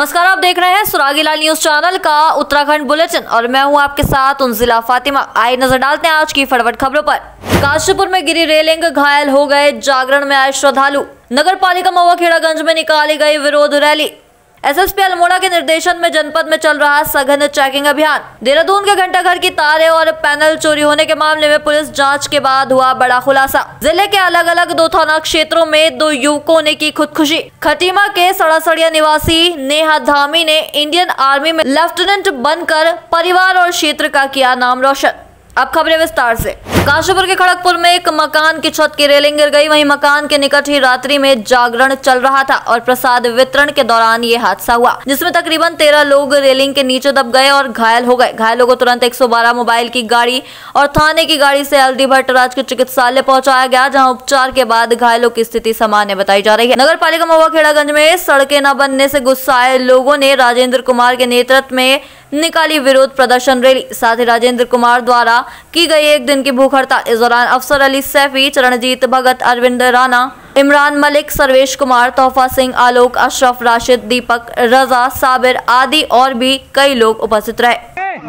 नमस्कार, आप देख रहे हैं सुरागीलाल न्यूज चैनल का उत्तराखंड बुलेटिन और मैं हूं आपके साथ उनजिला फातिमा। आइए नजर डालते हैं आज की फटाफट खबरों पर। काशीपुर में गिरी रेलिंग, घायल हो गए जागरण में आए श्रद्धालु। नगर पालिका महुआ खेड़ागंज में निकाली गई विरोध रैली। एसएसपी अल्मोड़ा के निर्देशन में जनपद में चल रहा सघन चेकिंग अभियान। देहरादून के घंटाघर की तारें और पैनल चोरी होने के मामले में पुलिस जांच के बाद हुआ बड़ा खुलासा। जिले के अलग अलग 2 थाना क्षेत्रों में 2 युवकों ने की खुदकुशी। खटीमा के सड़ासड़िया निवासी नेहा धामी ने इंडियन आर्मी में लेफ्टिनेंट बनकर परिवार और क्षेत्र का किया नाम रोशन। अब खबरें विस्तार से। काशीपुर के खड़गपुर में एक मकान की छत की रेलिंग गिर गई। वहीं मकान के निकट ही रात्रि में जागरण चल रहा था और प्रसाद वितरण के दौरान ये हादसा हुआ, जिसमें तकरीबन 13 लोग रेलिंग के नीचे दब गए और घायल हो गए। घायलों को तुरंत 112 मोबाइल की गाड़ी और थाने की गाड़ी से एलडी भट्टराज के चिकित्सालय पहुंचाया गया, जहां उपचार के बाद घायलों की स्थिति सामान्य बताई जा रही है। नगर पालिका महुआ खेड़ागंज में सड़कें न बनने से गुस्साए लोगों ने राजेंद्र कुमार के नेतृत्व में निकाली विरोध प्रदर्शन रैली। साथ ही राजेंद्र कुमार द्वारा की गई 1 दिन की भूख हड़ताल। इस दौरान अफसर अली सैफी, चरणजीत भगत, अरविंद राणा, इमरान मलिक, सर्वेश कुमार, तोहफा सिंह, आलोक, अशरफ, राशिद, दीपक, रजा, साबिर आदि और भी कई लोग उपस्थित रहे।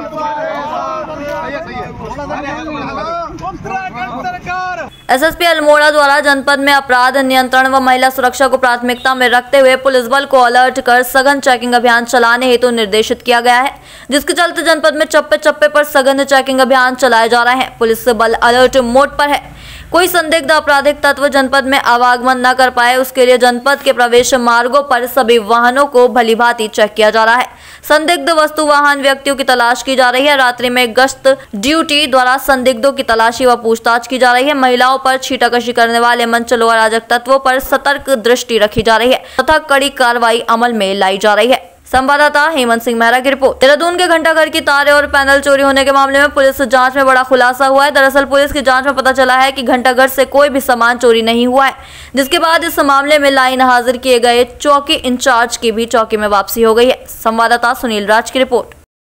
एसएसपी अल्मोड़ा द्वारा जनपद में अपराध नियंत्रण व महिला सुरक्षा को प्राथमिकता में रखते हुए पुलिस बल को अलर्ट कर सघन चेकिंग अभियान चलाने हेतु निर्देशित किया गया है, जिसके चलते जनपद में चप्पे चप्पे पर सघन चेकिंग अभियान चलाए जा रहे हैं। पुलिस बल अलर्ट मोड पर है। कोई संदिग्ध आपराधिक तत्व जनपद में आवागमन न कर पाए, उसके लिए जनपद के प्रवेश मार्गों पर सभी वाहनों को भलीभांति चेक किया जा रहा है। संदिग्ध वस्तु वाहन व्यक्तियों की तलाश की जा रही है। रात्रि में गश्त ड्यूटी द्वारा संदिग्धों की तलाशी व पूछताछ की जा रही है। महिलाओं पर छीटाकशी करने वाले मनचलों व अराजक तत्वों पर सतर्क दृष्टि रखी जा रही है तथा कड़ी कार्रवाई अमल में लाई जा रही है। संवाददाता हेमंत सिंह मेहरा की रिपोर्ट। देहरादून के घंटाघर की तारें और पैनल चोरी होने के मामले में पुलिस जांच में बड़ा खुलासा हुआ है। दरअसल पुलिस की जांच में पता चला है कि घंटाघर से कोई भी सामान चोरी नहीं हुआ है, जिसके बाद इस मामले में लाइन हाजिर किए गए चौकी इंचार्ज की भी चौकी में वापसी हो गई है। संवाददाता सुनील राज की रिपोर्ट।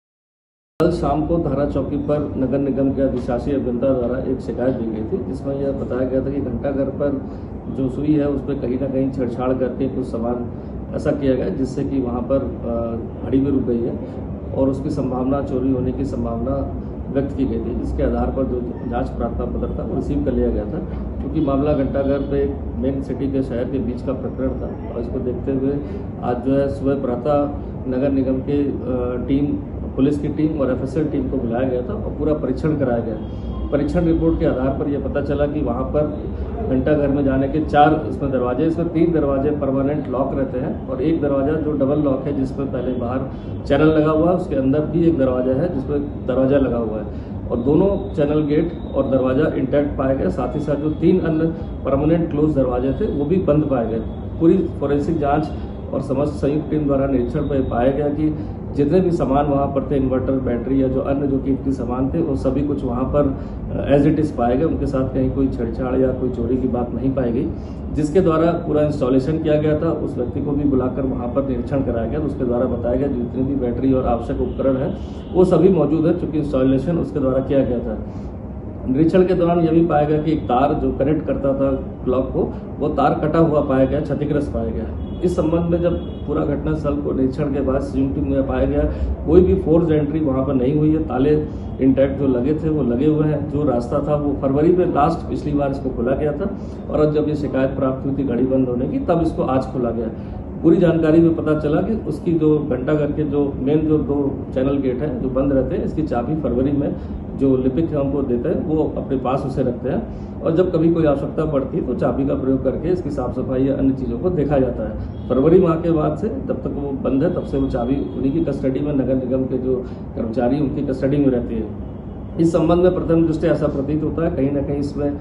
कल शाम को धारा चौकी पर नगर निगम के अधिशासी अभियंता द्वारा एक शिकायत दी गई थी, जिसमें यह बताया गया था कि घंटाघर पर जो सुई है उस पर कहीं ना कहीं छेड़छाड़ करके कुछ सामान ऐसा किया गया जिससे कि वहाँ पर घड़ी भी रुक गई है और उसकी संभावना, चोरी होने की संभावना व्यक्त की गई थी। जिसके आधार पर जो जांच प्रार्थना पत्र था वो रिसीव कर लिया गया था, क्योंकि मामला घंटाघर पे मेन सिटी के शहर के बीच का प्रकरण था और इसको देखते हुए आज जो है सुबह प्रातः नगर निगम के टीम, पुलिस की टीम और एफएसएल टीम को बुलाया गया था और पूरा परीक्षण कराया गया। परीक्षण रिपोर्ट के आधार पर यह पता चला कि वहाँ पर घंटाघर में जाने के 4 इसमें दरवाजे, इसमें 3 दरवाजे परमानेंट लॉक रहते हैं और एक दरवाजा जो डबल लॉक है जिसमें पहले बाहर चैनल लगा हुआ है, उसके अंदर भी एक दरवाजा है जिसमें दरवाजा लगा हुआ है और दोनों चैनल गेट और दरवाजा इंटैक्ट पाए गए। साथ ही साथ जो 3 अन्य परमानेंट क्लोज दरवाजे थे वो भी बंद पाए गए। पूरी फोरेंसिक जांच और समस्त संयुक्त टीम द्वारा निरीक्षण पर पाया गया कि जितने भी सामान वहाँ पर थे, इन्वर्टर, बैटरी या जो अन्य जो कीमती सामान थे, वो सभी कुछ वहाँ पर एज इट इज पाए गए। उनके साथ कहीं कोई छेड़छाड़ या कोई चोरी की बात नहीं पाई गई, जिसके द्वारा पूरा इंस्टॉलेशन किया गया था। उस व्यक्ति को भी बुलाकर वहाँ पर निरीक्षण कराया गया, उसके द्वारा बताया गया जितनी भी बैटरी और आवश्यक उपकरण है वो सभी मौजूद है, चूँकि इंस्टॉलेशन उसके द्वारा किया गया था। निरीक्षण के दौरान यह भी पाया गया कि एक तार जो कनेक्ट करता था क्लॉक को, वो तार कटा हुआ पाया गया, क्षतिग्रस्त पाया गया। इस संबंध में जब पूरा घटनास्थल को निरीक्षण के बाद संयुक्त टीम में पाया गया कोई भी फोर्स एंट्री वहां पर नहीं हुई है। ताले इंटैक्ट जो लगे थे वो लगे हुए हैं। जो रास्ता था वो फरवरी में लास्ट पिछली बार इसको खोला गया था और जब ये शिकायत प्राप्त हुई थी घड़ी बंद होने की, तब इसको आज खोला गया। पूरी जानकारी में पता चला कि उसकी जो घंटाघर के जो मेन जो 2 चैनल गेट हैं जो बंद रहते हैं, इसकी चाबी फरवरी में जो लिपिक हमको देते हैं वो अपने पास उसे रखते हैं और जब कभी कोई आवश्यकता पड़ती है तो चाबी का प्रयोग करके इसकी साफ सफाई या अन्य चीज़ों को देखा जाता है। फरवरी माह के बाद से जब तक वो बंद है तब से वो चाबी उन्हीं की कस्टडी में, नगर निगम के जो कर्मचारी उनकी कस्टडी में रहती है। इस संबंध में प्रथम दृष्टि ऐसा प्रतीत होता है कहीं ना कहीं इसमें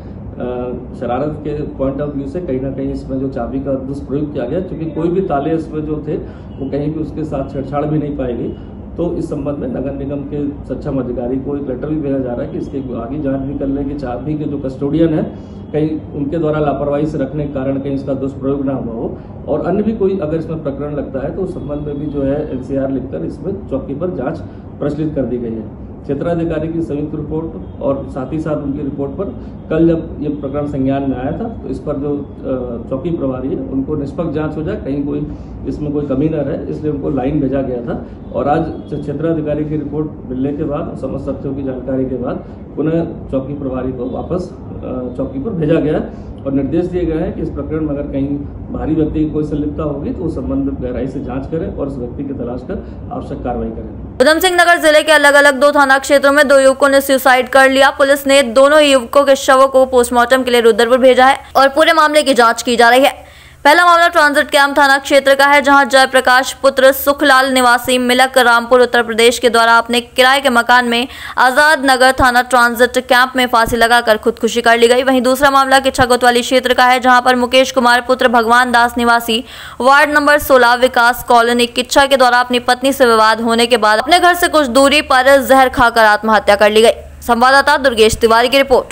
शरारत के पॉइंट ऑफ व्यू से कहीं ना कहीं इसमें जो चाबी का दुष्प्रयोग किया गया, क्योंकि कोई भी ताले इसमें जो थे वो कहीं भी उसके साथ छेड़छाड़ भी नहीं पाई गई। तो इस संबंध में नगर निगम के सक्षम अधिकारी को एक लेटर भी भेजा जा रहा है कि इसकी आगे जांच भी कर लें कि चाबी के जो कस्टोडियन है कहीं उनके द्वारा लापरवाही से रखने के कारण कहीं इसका दुष्प्रयोग ना हुआ हो और अन्य भी कोई अगर इसमें प्रकरण लगता है तो उस संबंध में भी जो है एनसीआर लिखकर इसमें चौकी पर जांच प्रचलित कर दी गई है। क्षेत्राधिकारी की संयुक्त रिपोर्ट और साथ ही साथ उनकी रिपोर्ट पर कल जब ये प्रकरण संज्ञान में आया था तो इस पर जो चौकी प्रभारी है उनको निष्पक्ष जांच हो जाए, कहीं कोई इसमें कोई कमी न रहे, इसलिए उनको लाइन भेजा गया था। और आज क्षेत्राधिकारी की रिपोर्ट मिलने के बाद, समस्त तथ्यों की जानकारी के बाद पुनः चौकी प्रभारी को वापस चौकी पर भेजा गया और निर्देश दिए गए हैं कि इस प्रकरण में अगर कहीं बाहरी व्यक्ति की कोई संलिप्तता होगी तो उस संबंध में गहराई से जांच करें और उस व्यक्ति की तलाश कर आवश्यक कार्रवाई करें। उधम सिंह नगर जिले के अलग अलग 2 थाना क्षेत्रों में 2 युवकों ने सुसाइड कर लिया। पुलिस ने दोनों युवकों के शवों को पोस्टमार्टम के लिए रुद्रपुर भेजा है और पूरे मामले की जांच की जा रही है। पहला मामला ट्रांजिट कैंप थाना क्षेत्र का है, जहां जयप्रकाश पुत्र सुखलाल निवासी मिलक रामपुर उत्तर प्रदेश के द्वारा अपने किराए के मकान में आजाद नगर थाना ट्रांजिट कैंप में फांसी लगाकर खुदकुशी कर ली गई। वहीं दूसरा मामला किच्छा कोतवाली क्षेत्र का है, जहां पर मुकेश कुमार पुत्र भगवान दास निवासी ward number 16 Vikas colony Kichha के द्वारा अपनी पत्नी से विवाद होने के बाद अपने घर से कुछ दूरी पर जहर खाकर आत्महत्या कर ली गई। संवाददाता दुर्गेश तिवारी की रिपोर्ट।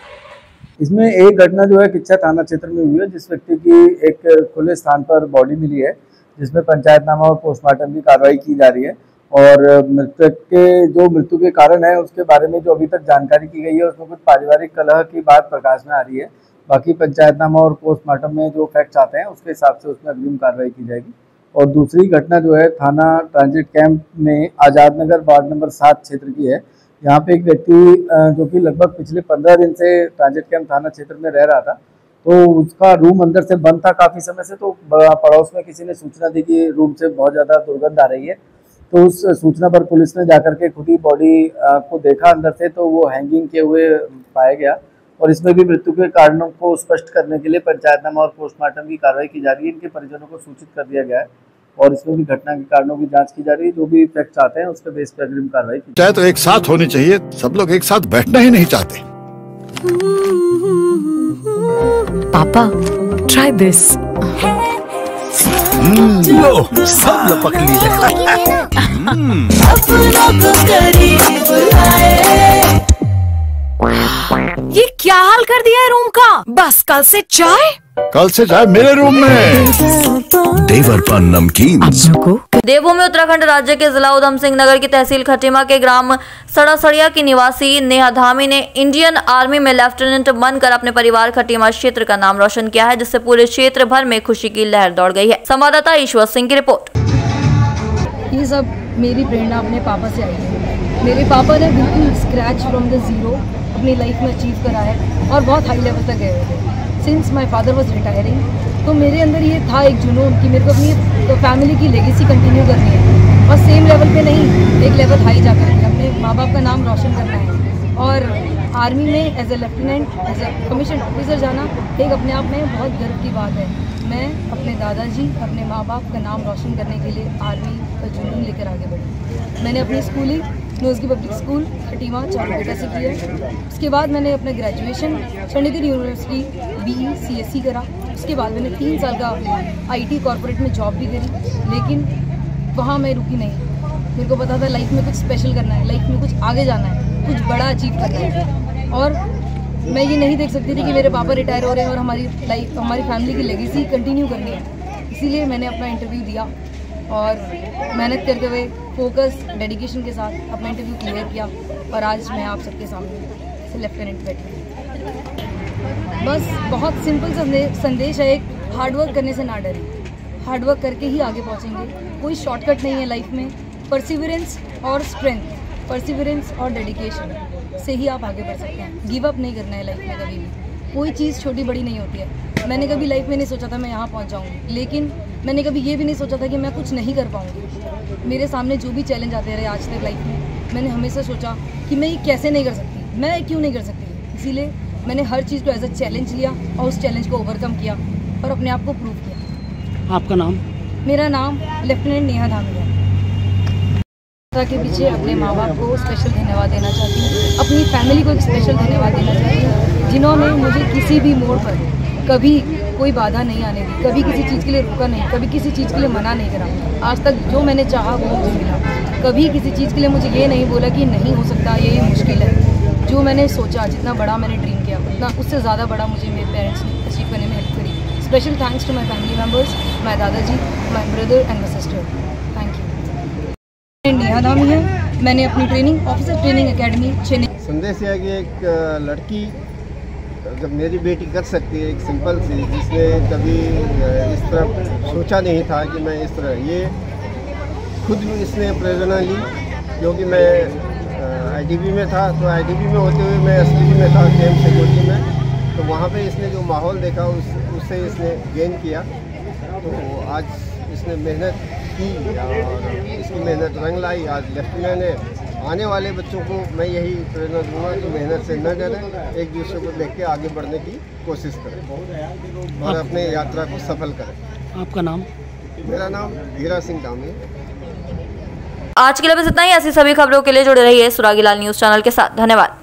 इसमें एक घटना जो है किच्छा थाना क्षेत्र में हुई है, जिस व्यक्ति की एक खुले स्थान पर बॉडी मिली है, जिसमें पंचायतनामा और पोस्टमार्टम की कार्रवाई की जा रही है। और मृतक के जो मृत्यु के कारण है उसके बारे में जो अभी तक जानकारी की गई है उसमें कुछ पारिवारिक कलह की बात प्रकाश में आ रही है। बाकी पंचायतनामा और पोस्टमार्टम में जो फैक्ट्स आते हैं उसके हिसाब से उसमें अग्रिम कार्रवाई की जाएगी। और दूसरी घटना जो है थाना ट्रांजिट कैंप में आजाद नगर वार्ड नंबर 7 क्षेत्र की है। यहाँ पे एक व्यक्ति जो कि लगभग पिछले 15 दिन से ट्रांजिट कैंप थाना क्षेत्र में रह रहा था, तो उसका रूम अंदर से बंद था काफ़ी समय से। तो पड़ोस में किसी ने सूचना दी कि रूम से बहुत ज़्यादा दुर्गंध आ रही है, तो उस सूचना पर पुलिस ने जाकर के खुद ही बॉडी को देखा अंदर से, तो वो हैंगिंग किए हुए पाया गया। और इसमें भी मृत्यु के कारणों को स्पष्ट करने के लिए पंचायतनामा और पोस्टमार्टम की कार्रवाई की जा रही है। इनके परिजनों को सूचित कर दिया गया है और इसमें भी घटना के कारणों की जांच की जा रही है। जो भी फैक्ट्स आते हैं उसके बेस पर अग्रिम कार्रवाई की चाहे तो एक साथ होनी चाहिए, सब लोग एक साथ बैठना ही नहीं चाहते। पापा ट्राई दिस। लो सब लपक लिए। ये क्या हाल कर दिया है रूम का? बस कल से चाय मेरे रूम में। देवर पान नमकीन। देवभूमि उत्तराखंड राज्य के जिला उधम सिंह नगर की तहसील खटीमा के ग्राम सड़ासड़िया की निवासी नेहा धामी ने इंडियन आर्मी में लेफ्टिनेंट बनकर अपने परिवार खटीमा क्षेत्र का नाम रोशन किया है, जिससे पूरे क्षेत्र भर में खुशी की लहर दौड़ गई है। संवाददाता ईश्वर सिंह की रिपोर्ट। ये सब मेरी प्रेरणा अपने पापा से आई है। मेरे पापा ने बिल्कुल स्क्रैच फ्रॉम द जीरो अपनी लाइफ में अचीव करा है और बहुत हाई लेवल तक गए हुए थे। Since my father was retiring, तो मेरे अंदर ये था एक जुनून कि मेरे को अपनी फैमिली की लेगेसी कंटिन्यू करनी है और सेम लेवल पे नहीं, एक लेवल हाई जाकर के अपने माँ बाप का नाम रोशन करना है। और आर्मी में as a lieutenant, as a commission officer जाना एक अपने आप में बहुत गर्व की बात है। मैं अपने दादाजी, अपने माँ बाप का नाम रोशन करने के लिए आर्मी का जुनून लेकर आगे बढ़ी। मैंने अपनी schooling Nojgi public school Khatima Charubeta से की है। उसके बाद मैंने अपना graduation Chandigarh university BE CSE करा। उसके बाद मैंने 3 साल का IT कॉर्पोरेट में जॉब भी करी, लेकिन वहाँ मैं रुकी नहीं। मेरे को पता था लाइफ में कुछ स्पेशल करना है, लाइफ में कुछ आगे जाना है, कुछ बड़ा अचीव करना है। और मैं ये नहीं देख सकती थी कि मेरे पापा रिटायर हो रहे हैं और हमारी फैमिली की लेगेसी कंटिन्यू करनी है। इसीलिए मैंने अपना इंटरव्यू दिया और मेहनत करते हुए फोकस डेडिकेशन के साथ अपना इंटरव्यू क्लियर किया और आज मैं आप सबके सामने लेफ्टिनेंट बैठी। बस बहुत सिंपल संदेश है एक, हार्डवर्क करने से ना डरें, हार्डवर्क करके ही आगे पहुंचेंगे। कोई शॉर्टकट नहीं है लाइफ में। परसिवरेंस और स्ट्रेंथ, परसिवरेंस और डेडिकेशन से ही आप आगे बढ़ सकते हैं। गिव अप नहीं करना है लाइफ में कभी भी। कोई चीज़ छोटी बड़ी नहीं होती है। मैंने कभी लाइफ में नहीं सोचा था मैं यहाँ पहुँच जाऊँगी, लेकिन मैंने कभी ये भी नहीं सोचा था कि मैं कुछ नहीं कर पाऊँगी। मेरे सामने जो भी चैलेंज आते रहे आज तक लाइफ में, मैंने हमेशा सोचा कि मैं ये कैसे नहीं कर सकती, मैं क्यों नहीं कर सकती। इसीलिए मैंने हर चीज़ को एज अ चैलेंज लिया और उस चैलेंज को ओवरकम किया और अपने आप को प्रूव किया। आपका नाम? मेरा नाम लेफ्टिनेंट नेहा धामी है। के पीछे अपने माँ बाप को स्पेशल धन्यवाद देना चाहती हूँ, अपनी फैमिली को एक स्पेशल धन्यवाद देना चाहती हूँ, जिन्होंने मुझे किसी भी मोड़ पर कभी कोई बाधा नहीं आने दी, कभी किसी चीज़ के लिए रुका नहीं, कभी किसी चीज़ के लिए मना नहीं करा। आज तक जो मैंने चाहा वो मुझे मिला। कभी किसी चीज़ के लिए मुझे ये नहीं बोला कि नहीं हो सकता, ये मुश्किल है। जो मैंने सोचा, जितना बड़ा मैंने ड्रीम किया, उतना उससे ज़्यादा बड़ा मुझे मेरे पेरेंट्स ने अचीव करने में हेल्प करी। Special thanks to my family members, my दादाजी, my brother and my sister. Thank you. Neha Dhami है, मैंने अपनी training officer training academy Chennai. संदेश है कि एक लड़की जब मेरी बेटी कर सकती है, एक सिंपल सी, जिसने कभी इस तरह सोचा नहीं था कि मैं इस तरह, ये खुद इसने प्रेरणा ली, क्योंकि मैं आईटीबी में था, तो आईटीबी में होते हुए मैं एसपीजी में था, कैंप सिक्योरिटी में, तो वहाँ पे इसने जो माहौल देखा उससे इसने गेन किया। तो आज इसने मेहनत की और इसकी मेहनत रंग लाई, आज लेफ्टिनेंट है। आने वाले बच्चों को मैं यही प्रेरणा दूंगा कि मेहनत से न डरें, एक दूसरे को देख के आगे बढ़ने की कोशिश करें और अपने यात्रा को सफल करें। आपका नाम? मेरा नाम हीरा सिंह धामी। आज के लिए बस इतना ही। ऐसी सभी खबरों के लिए जुड़े रहिए सुरागीलाल न्यूज़ चैनल के साथ। धन्यवाद।